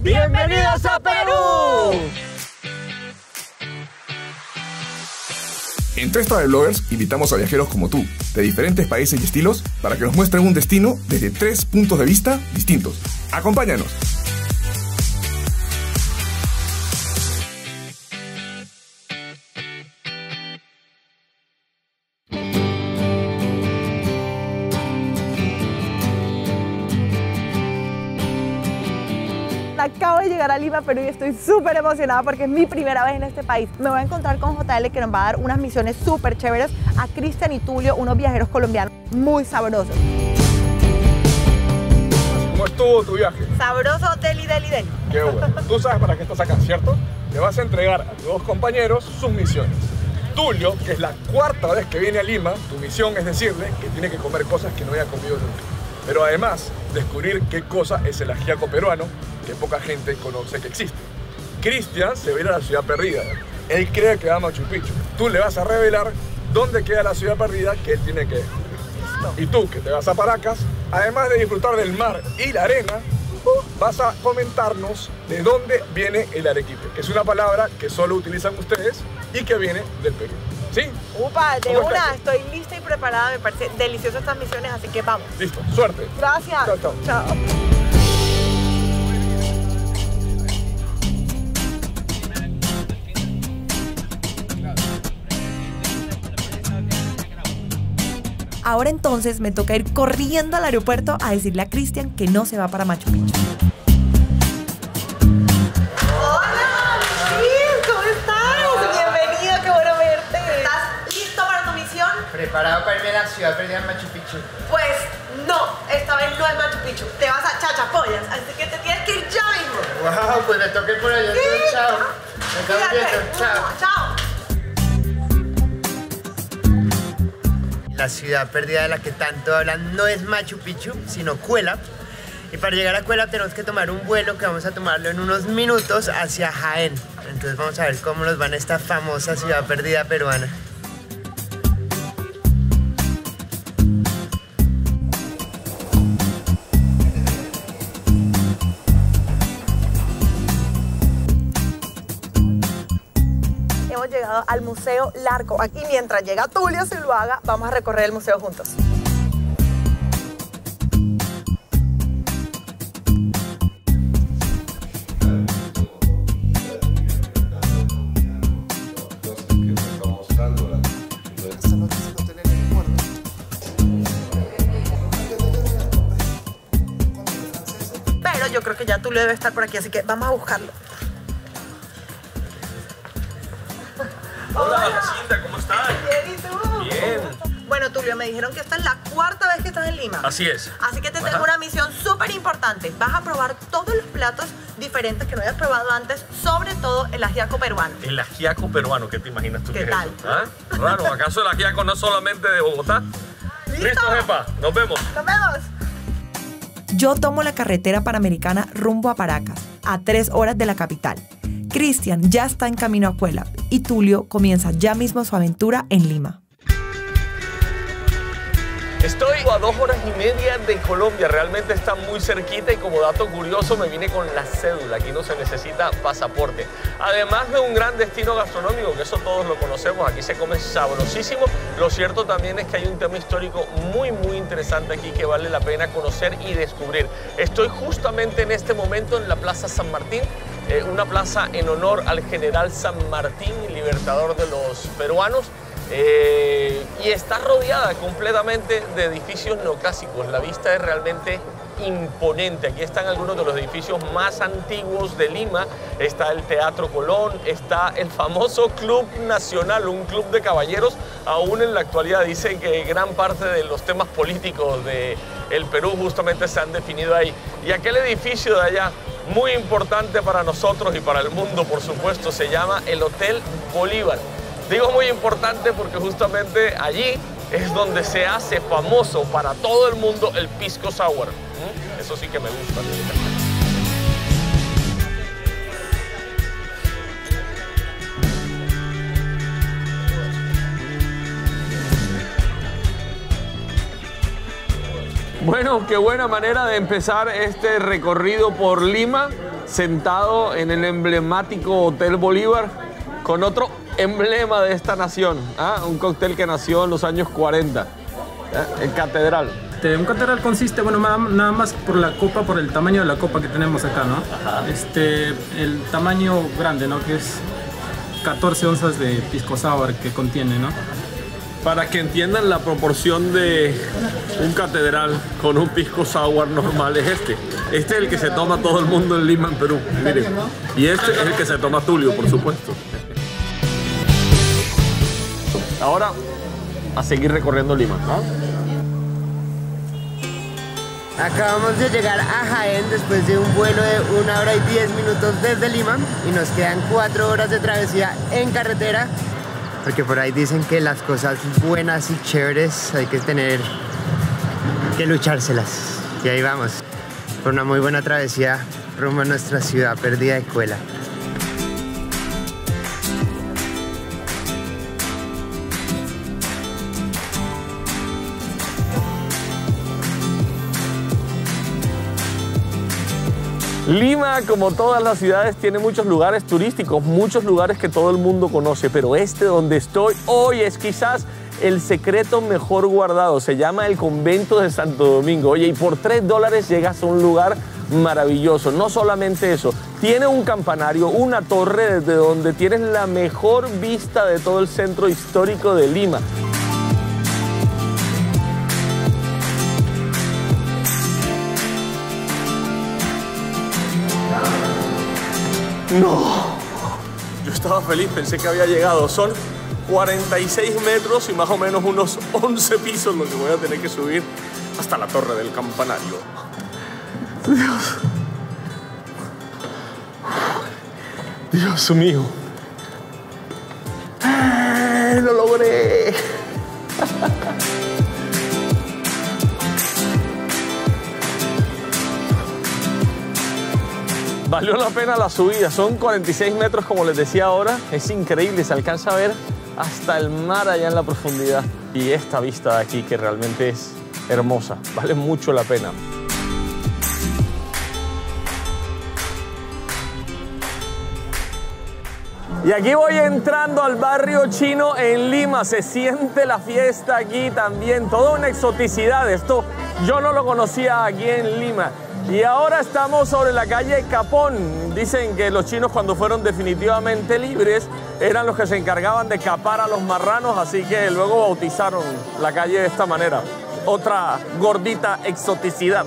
¡Bienvenidos a Perú! En 3 Travel Bloggers invitamos a viajeros como tú, de diferentes países y estilos, para que nos muestren un destino desde 3 puntos de vista distintos. ¡Acompáñanos! Acabo de llegar a Lima, Perú, y estoy súper emocionada porque es mi primera vez en este país. Me voy a encontrar con JL, que nos va a dar unas misiones súper chéveres, a Cristian y Tulio, unos viajeros colombianos muy sabrosos. ¿Cómo estuvo tu viaje? Sabroso, deli, deli, deli. Qué bueno. Tú sabes para qué estás acá, ¿cierto? Le vas a entregar a tus 2 compañeros sus misiones. Tulio, que es la 4ª vez que viene a Lima, tu misión es decirle que tiene que comer cosas que no haya comido nunca. Pero además, descubrir qué cosa es el ajiaco peruano, que poca gente conoce que existe. Cristian se va a ir a la ciudad perdida. Él cree que va a Machu Picchu. Tú le vas a revelar dónde queda la ciudad perdida que él tiene que descubrir. Y tú, que te vas a Paracas, además de disfrutar del mar y la arena, vas a comentarnos de dónde viene el arequipe, que es una palabra que solo utilizan ustedes y que viene del Perú. ¿Sí? Upa, de ¿Cómo una, estás? estoy lista y preparada, me parece deliciosas estas misiones, así que vamos. Listo, suerte. Gracias. Chao, chao. Chao. Ahora entonces me toca ir corriendo al aeropuerto a decirle a Cristian que no se va para Machu Picchu. ¡Hola, Luis! ¿Cómo estás? Bienvenido, qué bueno verte. ¿Estás listo para tu misión? ¿Preparado para irme a la ciudad perdida en Machu Picchu? Pues no, esta vez no es Machu Picchu. Te vas a Chachapoyas, así que te tienes que ir ya mismo. Wow, pues me toqué por allá. Sí. Chao. Me estamos viendo. Chao. Chao. La ciudad perdida de la que tanto hablan no es Machu Picchu, sino Cuela. Y para llegar a Cuela tenemos que tomar un vuelo que vamos a tomarlo en unos minutos hacia Jaén. Entonces vamos a ver cómo nos va en esta famosa ciudad perdida peruana. Hemos llegado al Museo Larco. Aquí, mientras llega Tulio Zuluaga, vamos a recorrer el museo juntos. Pero yo creo que ya Tulio debe estar por aquí, así que vamos a buscarlo. Hola, Jacinta, ¿cómo estás? Bien, ¿y tú? Bien. Bueno, Tulio, me dijeron que esta es la 4ª vez que estás en Lima. Así es. Así que te tengo una misión súper importante. Vas a probar todos los platos diferentes que no hayas probado antes, sobre todo el ajiaco peruano. El ajiaco peruano, ¿qué te imaginas tú ¿Qué que es tal? eso? ¿Ah? Raro, ¿acaso el ajiaco no es solamente de Bogotá? ¿Listo? Jefa, nos vemos. ¡Nos vemos! Yo tomo la carretera panamericana rumbo a Paracas, a 3 horas de la capital. Cristian ya está en camino a Cuela y Tulio comienza ya mismo su aventura en Lima. Estoy a 2 horas y media de Colombia, realmente está muy cerquita y como dato curioso me vine con la cédula, aquí no se necesita pasaporte. Además de un gran destino gastronómico, que eso todos lo conocemos, aquí se come sabrosísimo, lo cierto también es que hay un tema histórico muy interesante aquí que vale la pena conocer y descubrir. Estoy justamente en este momento en la Plaza San Martín, una plaza en honor al general San Martín, libertador de los peruanos. Y está rodeada completamente de edificios neoclásicos. La vista es realmente imponente. Aquí están algunos de los edificios más antiguos de Lima. Está el Teatro Colón, está el famoso Club Nacional, un club de caballeros. Aún en la actualidad dicen que gran parte de los temas políticos del Perú justamente se han definido ahí. Y aquel edificio de allá, muy importante para nosotros y para el mundo, por supuesto, se llama el Hotel Bolívar. Digo muy importante porque justamente allí es donde se hace famoso para todo el mundo el pisco sour. Eso sí que me gusta. Bueno, qué buena manera de empezar este recorrido por Lima. sentado en el emblemático Hotel Bolívar con otro emblema de esta nación, un cóctel que nació en los años 40, el Catedral. Un catedral consiste, bueno, nada más por la copa, por el tamaño de la copa que tenemos acá, ¿no? El tamaño grande, ¿no? Que es 14 onzas de pisco sour que contiene, ¿no? Para que entiendan la proporción de un catedral con un pisco sour normal es este. Este es el que se toma todo el mundo en Lima, en Perú. Miren. Y este es el que se toma Tulio, por supuesto. Ahora, a seguir recorriendo Lima, ¿no? Acabamos de llegar a Jaén después de un vuelo de 1 hora y 10 minutos desde Lima y nos quedan 4 horas de travesía en carretera, porque por ahí dicen que las cosas buenas y chéveres hay que tener que luchárselas. Y ahí vamos, por una muy buena travesía rumbo a nuestra ciudad perdida de Cuela. Lima, como todas las ciudades, tiene muchos lugares turísticos, muchos lugares que todo el mundo conoce, pero este donde estoy hoy es quizás el secreto mejor guardado. Se llama el Convento de Santo Domingo. Oye, y por $3 llegas a un lugar maravilloso. No solamente eso, tiene un campanario, una torre desde donde tienes la mejor vista de todo el centro histórico de Lima. No, yo estaba feliz, pensé que había llegado. Son 46 metros y más o menos unos 11 pisos lo que voy a tener que subir hasta la torre del campanario. Dios. Dios mío. ¡Lo logré! Valió la pena la subida, son 46 metros como les decía ahora, es increíble, se alcanza a ver hasta el mar allá en la profundidad. Y esta vista de aquí que realmente es hermosa, vale mucho la pena. Y aquí voy entrando al barrio chino en Lima, se siente la fiesta aquí también, toda una exoticidad, esto yo no lo conocía aquí en Lima. Y ahora estamos sobre la calle Capón. Dicen que los chinos cuando fueron definitivamente libres eran los que se encargaban de capar a los marranos, así que luego bautizaron la calle de esta manera. Otra gordita exoticidad.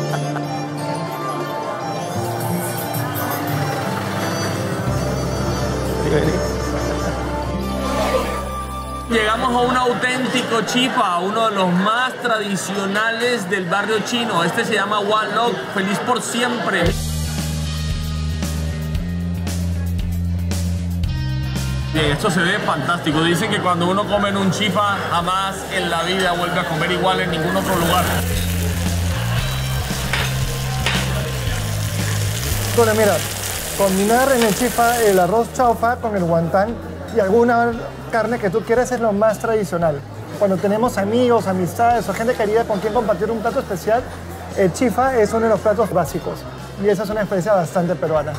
Llegamos a un auténtico chifa, uno de los más tradicionales del barrio chino. Este se llama One Lok, feliz por siempre. Bien, esto se ve fantástico. Dicen que cuando uno come en un chifa, jamás en la vida vuelve a comer igual en ningún otro lugar. Bueno, mira, combinar en el chifa el arroz chaufa con el guantán y alguna carne que tú quieras es lo más tradicional. Cuando tenemos amigos, amistades o gente querida con quien compartir un plato especial, el chifa es uno de los platos básicos y esa es una experiencia bastante peruana.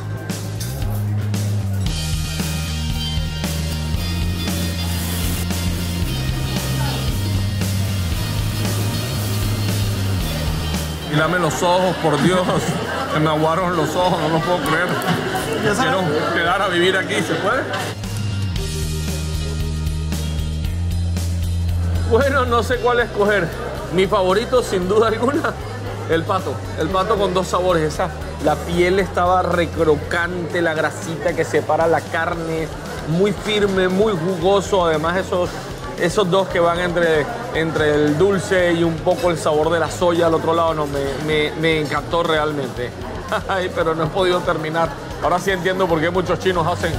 Y dame los ojos, por Dios, se me aguaron los ojos, no lo puedo creer. Quiero quedar a vivir aquí, ¿se puede? Bueno, no sé cuál escoger. Mi favorito, sin duda alguna, el pato. El pato con dos sabores. La piel estaba recrocante, la grasita que separa la carne, muy firme, muy jugoso. Además, esos dos que van entre el dulce y un poco el sabor de la soya al otro lado, no, me encantó realmente. Ay, pero no he podido terminar. Ahora sí entiendo por qué muchos chinos hacen.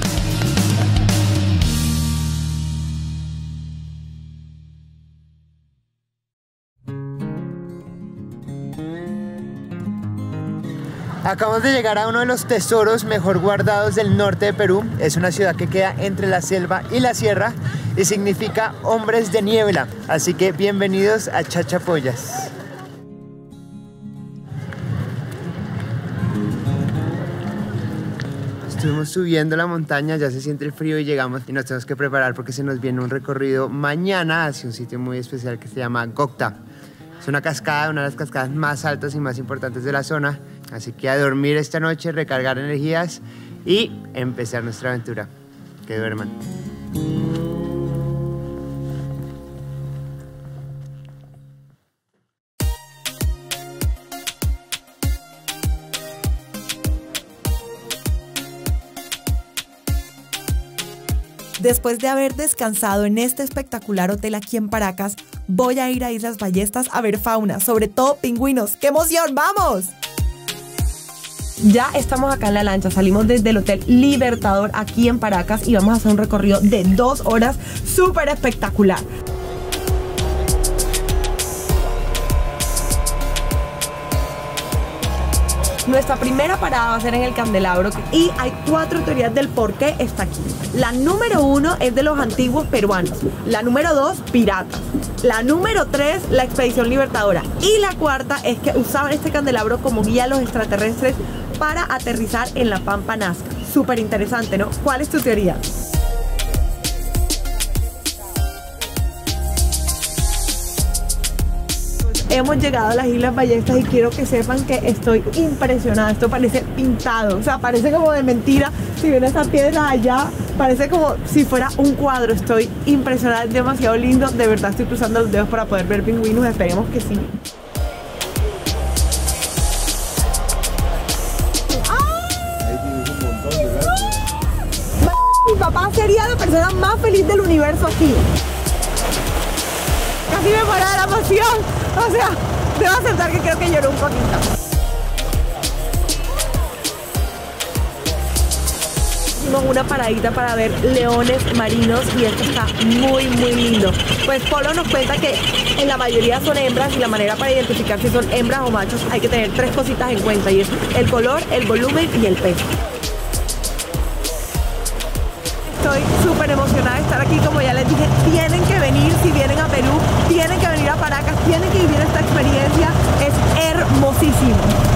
Acabamos de llegar a uno de los tesoros mejor guardados del norte de Perú. Es una ciudad que queda entre la selva y la sierra y significa hombres de niebla. Así que bienvenidos a Chachapoyas. estuvimos subiendo la montaña, ya se siente el frío y llegamos y nos tenemos que preparar porque se nos viene un recorrido mañana hacia un sitio muy especial que se llama Gokta. Es una cascada, una de las cascadas más altas y más importantes de la zona. Así que a dormir esta noche, recargar energías y empezar nuestra aventura. Que duerman. Después de haber descansado en este espectacular hotel aquí en Paracas, voy a ir a Islas Ballestas a ver fauna, sobre todo pingüinos. ¡Qué emoción! ¡Vamos! Ya estamos acá en la lancha, salimos desde el Hotel Libertador aquí en Paracas y vamos a hacer un recorrido de 2 horas súper espectacular. Nuestra primera parada va a ser en el Candelabro y hay 4 teorías del por qué está aquí. La número 1 es de los antiguos peruanos, la número 2, piratas, la número 3, la expedición libertadora y la 4ª es que usaban este candelabro como guía a los extraterrestres para aterrizar en la Pampa Nazca. Súper interesante, ¿no? ¿Cuál es tu teoría? Hemos llegado a las Islas Ballestas y quiero que sepan que estoy impresionada. Esto parece pintado, o sea, parece como de mentira. Si ven estas piedras allá, parece como si fuera un cuadro. Estoy impresionada, es demasiado lindo. De verdad estoy cruzando los dedos para poder ver pingüinos, esperemos que sí. Mi papá sería la persona más feliz del universo aquí. Casi me muero de la emoción. O sea, debo aceptar que creo que lloré un poquito. Hicimos una paradita para ver leones marinos y esto está muy lindo. Pues Polo nos cuenta que en la mayoría son hembras y la manera para identificar si son hembras o machos hay que tener 3 cositas en cuenta y es el color, el volumen y el peso. Estoy súper emocionada de estar aquí, como ya les dije, tienen que venir, si vienen a Perú, tienen que venir a Paracas, tienen que vivir esta experiencia, es hermosísimo.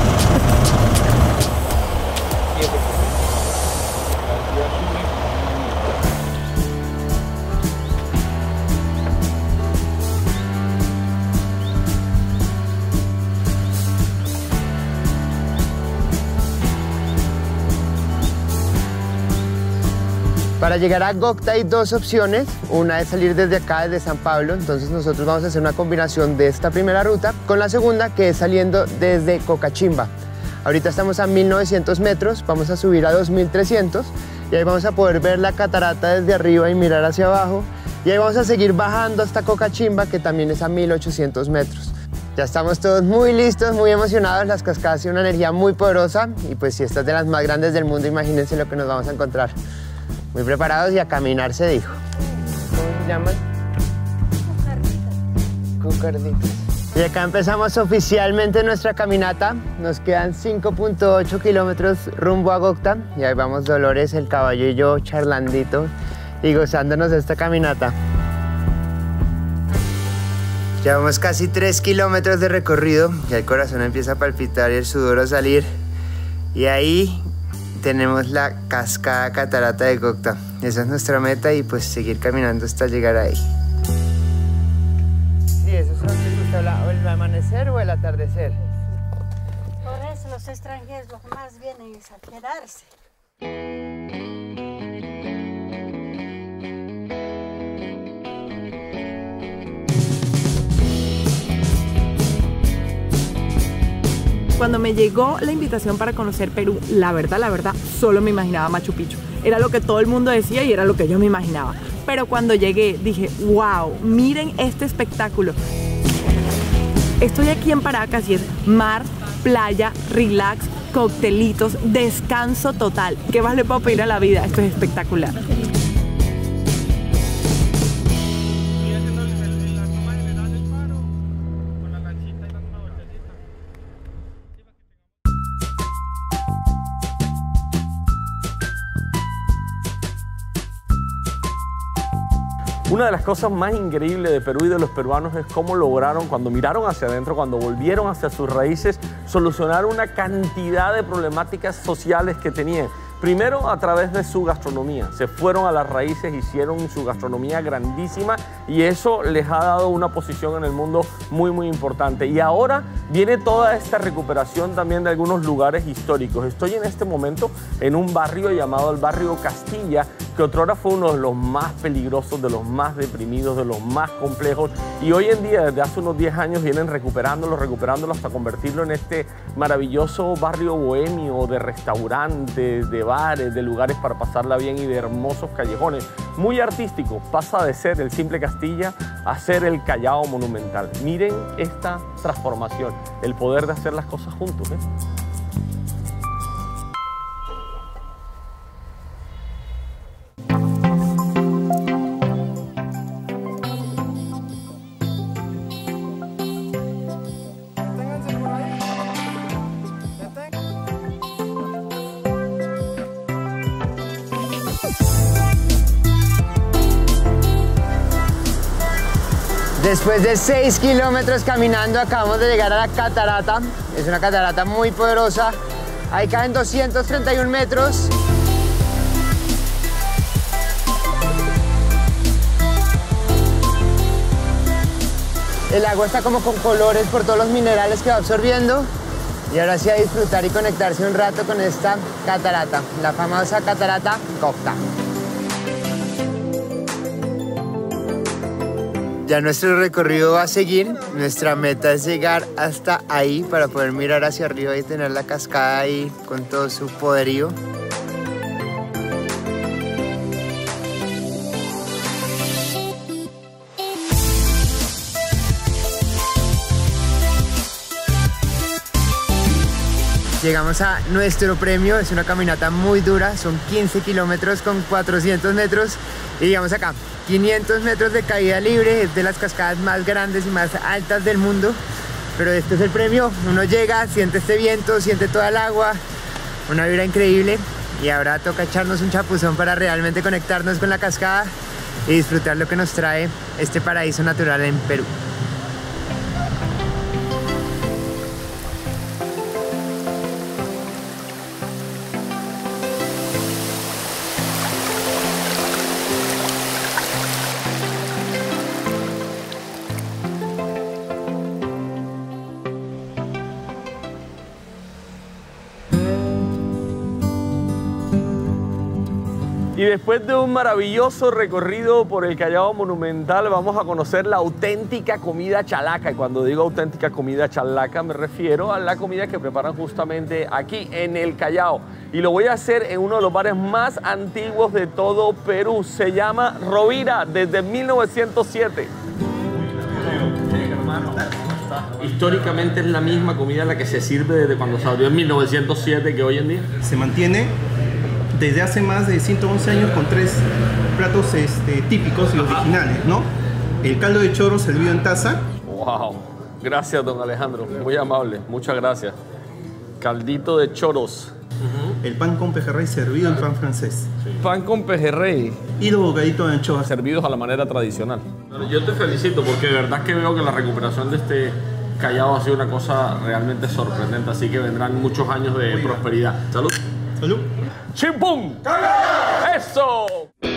Para llegar a Gokta hay 2 opciones, una es salir desde acá, desde San Pablo, entonces nosotros vamos a hacer una combinación de esta primera ruta con la segunda que es saliendo desde Cocachimba. Ahorita estamos a 1900 metros, vamos a subir a 2300 y ahí vamos a poder ver la catarata desde arriba y mirar hacia abajo y ahí vamos a seguir bajando hasta Cocachimba que también es a 1800 metros. Ya estamos todos muy listos, muy emocionados, las cascadas tienen una energía muy poderosa y pues si esta es de las más grandes del mundo, imagínense lo que nos vamos a encontrar. Muy preparados y a caminar se dijo. ¿Cómo se llaman? Cucarditas. Y acá empezamos oficialmente nuestra caminata. Nos quedan 5.8 kilómetros rumbo a Gokta. Y ahí vamos Dolores, el caballo y yo charlandito y gozándonos de esta caminata. Llevamos casi 3 kilómetros de recorrido. Ya el corazón empieza a palpitar y el sudor a salir. Y ahí tenemos la cascada catarata de Gokta. Esa es nuestra meta y pues seguir caminando hasta llegar ahí. Sí, ¿eso es donde les gusta el amanecer o el atardecer? Por eso los extranjeros lo que más vienen es a quedarse. Cuando me llegó la invitación para conocer Perú, la verdad, solo me imaginaba Machu Picchu. Era lo que todo el mundo decía y era lo que yo me imaginaba. Pero cuando llegué dije, wow, miren este espectáculo. Estoy aquí en Paracas y es mar, playa, relax, coctelitos, descanso total. ¿Qué más le puedo pedir a la vida? Esto es espectacular. Una de las cosas más increíbles de Perú y de los peruanos es cómo lograron, cuando miraron hacia adentro, cuando volvieron hacia sus raíces, solucionar una cantidad de problemáticas sociales que tenían. Primero, a través de su gastronomía. Se fueron a las raíces, hicieron su gastronomía grandísima y eso les ha dado una posición en el mundo muy, muy importante. Y ahora viene toda esta recuperación también de algunos lugares históricos. Estoy en este momento en un barrio llamado el barrio Castilla, que otrora fue uno de los más peligrosos, de los más deprimidos, de los más complejos. Y hoy en día, desde hace unos 10 años, vienen recuperándolo hasta convertirlo en este maravilloso barrio bohemio de restaurantes, de bares, de lugares para pasarla bien y de hermosos callejones. Muy artístico, pasa de ser el simple Castilla a ser el Callao monumental. Miren esta transformación, el poder de hacer las cosas juntos, ¿eh? Después de 6 kilómetros caminando, acabamos de llegar a la catarata. Es una catarata muy poderosa. Ahí caen 231 metros. El agua está como con colores por todos los minerales que va absorbiendo. Y ahora sí a disfrutar y conectarse un rato con esta catarata, la famosa catarata Copta. Ya nuestro recorrido va a seguir. Nuestra meta es llegar hasta ahí para poder mirar hacia arriba y tener la cascada ahí con todo su poderío. Llegamos a nuestro premio, es una caminata muy dura, son 15 kilómetros con 400 metros y llegamos acá, 500 metros de caída libre, es de las cascadas más grandes y más altas del mundo, pero este es el premio, uno llega, siente este viento, siente toda el agua, una vibra increíble y ahora toca echarnos un chapuzón para realmente conectarnos con la cascada y disfrutar lo que nos trae este paraíso natural en Perú. Y después de un maravilloso recorrido por el Callao monumental, vamos a conocer la auténtica comida chalaca. Y cuando digo auténtica comida chalaca, me refiero a la comida que preparan justamente aquí en el Callao. Y lo voy a hacer en uno de los bares más antiguos de todo Perú. Se llama Rovira, desde 1907. Históricamente es la misma comida la que se sirve desde cuando se abrió en 1907 que hoy en día. Se mantiene desde hace más de 111 años con 3 platos típicos y originales, ¿no? El caldo de choro servido en taza. ¡Wow! Gracias, don Alejandro. Muy amable. Muchas gracias. Caldito de choros. El pan con pejerrey servido en pan francés. Sí. Pan con pejerrey. Y los bocaditos de anchoas. Servidos a la manera tradicional. Yo te felicito porque de verdad que veo que la recuperación de este Callao ha sido una cosa realmente sorprendente. Así que vendrán muchos años de prosperidad. ¡Salud! ¡Salud! ¡Chimpum! ¡Eso!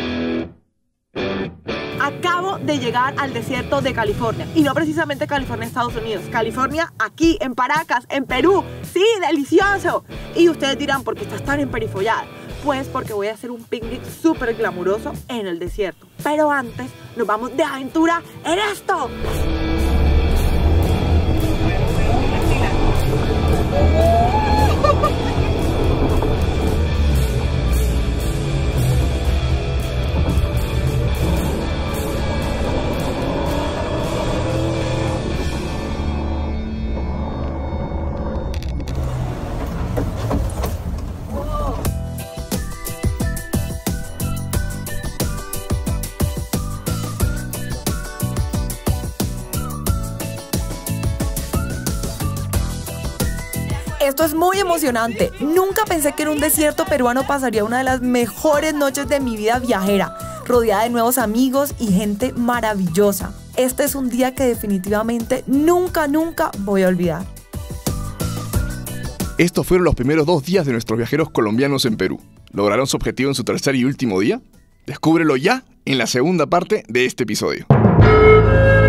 Acabo de llegar al desierto de California. Y no precisamente California, Estados Unidos. California, aquí, en Paracas, en Perú. ¡Sí, delicioso! Y ustedes dirán, ¿por qué estás tan emperifollada? Pues porque voy a hacer un picnic súper glamuroso en el desierto. Pero antes, nos vamos de aventura en esto. Esto es muy emocionante. Nunca pensé que en un desierto peruano pasaría una de las mejores noches de mi vida viajera, rodeada de nuevos amigos y gente maravillosa. Este es un día que definitivamente nunca voy a olvidar. Estos fueron los primeros 2 días de nuestros viajeros colombianos en Perú. ¿Lograron su objetivo en su tercer y último día? Descúbrelo ya en la segunda parte de este episodio.